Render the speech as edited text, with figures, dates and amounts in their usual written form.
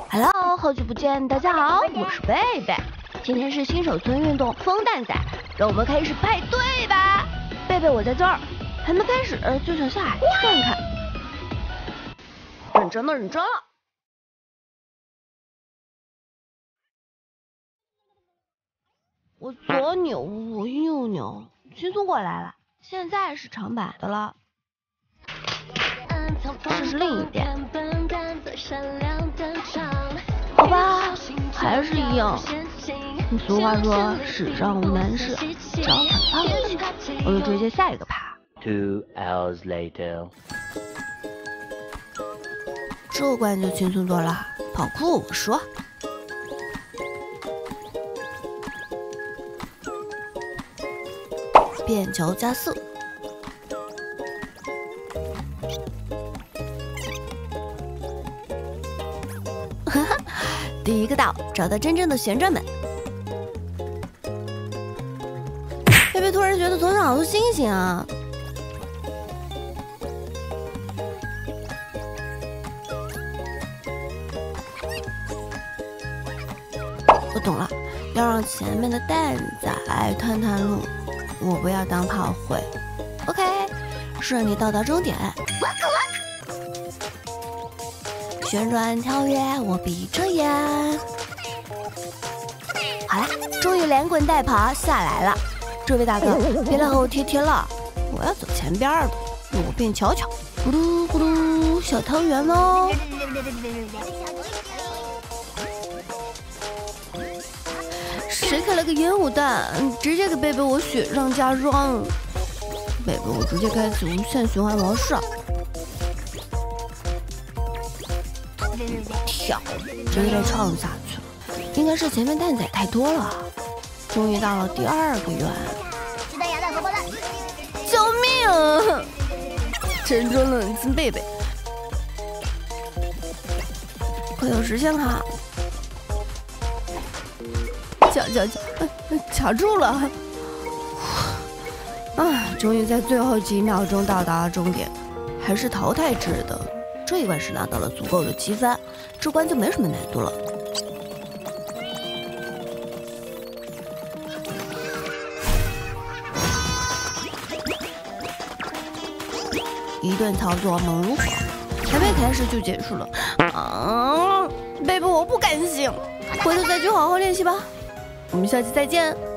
Hello， 好久不见，大家好，我是贝贝。今天是新手村运动风蛋仔，让我们开始派对吧。贝贝，我在这儿，还没开始就想下海看看。认真了，认真了。我左扭，我右扭，轻松过来了。现在是长板的了。试试另一边。好吧，还是一样。俗话说，世上无难事，只要肯放弃。我就直接下一个爬。 2 hours later， 这关就轻松多了。跑酷我说。变球加速。哈哈，第一个岛，找到真正的旋转门。贝贝突然觉得头上好多星星啊！我懂了，要让前面的蛋仔探探路，我不要当炮灰。OK， 顺利到达终点。旋转跳跃，我闭着眼。好啦，终于连滚带爬下来了。这位大哥，别来和我贴贴了，我要走前边的，路变巧巧。咕噜咕噜，小汤圆喽。谁开了个烟雾弹，直接给贝贝我雪上加霜。贝贝，我直接开启无限循环模式。跳，直接被撞下去了。应该是前面蛋仔太多了。终于到了第二个圆。救命！沉着冷静，贝贝，快有时间卡。卡住了！啊，终于在最后几秒钟到达了终点，还是淘汰制的。这一关是拿到了足够的积分，这关就没什么难度了。一顿操作猛如火，还没开始就结束了。贝贝，我不甘心，回头再去好好练习吧。我们下期再见。